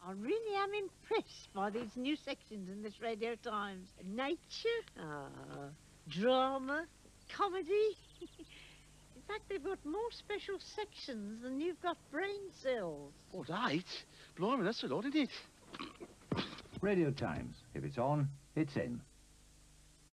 I really am impressed by these new sections in this Radio Times. Nature, drama, comedy. In fact, they've got more special sections than you've got brain cells. Oh, right. Blimey, that's a lot, isn't it? Radio Times. If it's on, it's in.